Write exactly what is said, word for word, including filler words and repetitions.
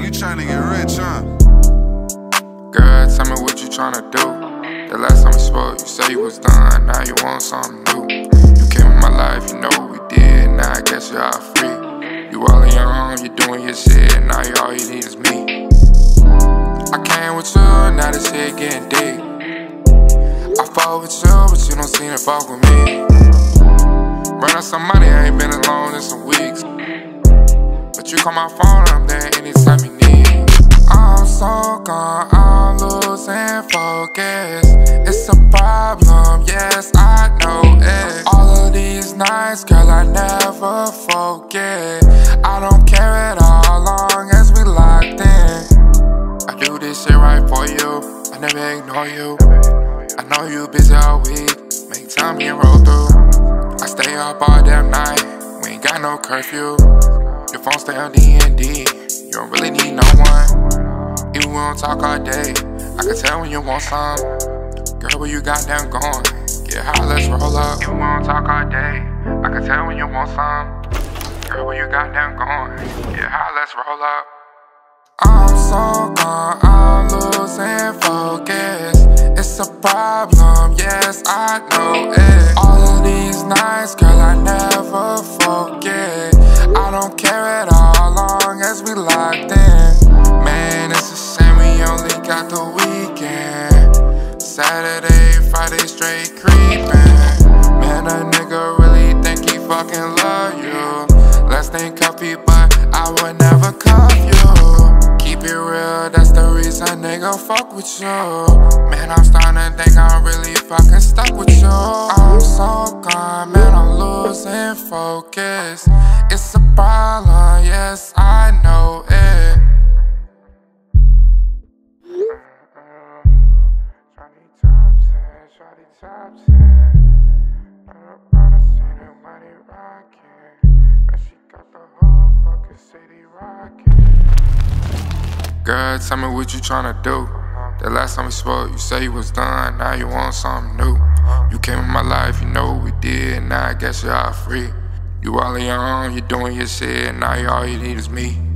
you trying to get rich, huh? Girl, tell me what you tryna do. The last time we spoke, you said you was done, now you want something new. You came in my life, you know what we did, now I guess you're all free. You all on your own, you doing your shit, now you, all you need is me. I came with you, now this shit getting deep. I fought with you, but you don't seem to fuck with me. Run out some money, I ain't been alone in some weeks. But you call my phone, I'm there anytime you need. I'm so gone, I'm losing focus. It's a problem, yes, I know it. All of these nights, girl, I never forget. I don't care at all, long as we locked in. I do this shit right for you, I never ignore you. I know you busy all week, make time and roll through. I stay up all damn night, we ain't got no curfew. Your phone stay on D and D, you don't really need no one. Even we don't talk all day, I can tell when you want some. Girl, where you got them going? Get high, let's roll up. Even we don't talk all day, I can tell when you want some. Girl, where you got them going? Get high, let's roll up. I'm so gone, I'm losing focus. It's a problem, yes, I know it. All of these nights, girl, I never forget. I don't care at all, long as we locked in. Man, it's a shame we only got the weekend. Saturday, Friday, straight creeping. Man, a nigga really think he fucking love you. Less than cuffy, but I would never cuff you. Keep it real, that's the reason nigga fuck with you. Man, I'm starting to think I'm really fucking stuck with you. I'm so gone, man, I'm losing focus. It's a problem, yes, I know it. Shawty top ten, shawty top ten. Around the city, money rockin'. Man, she got the whole fucking city rockin'. Girl, tell me what you tryna do. The last time we spoke, you said you was done, now you want something new. You came in my life, you know what we did, now I guess you're all free. You all on your own, you doing your shit, now you, all you need is me.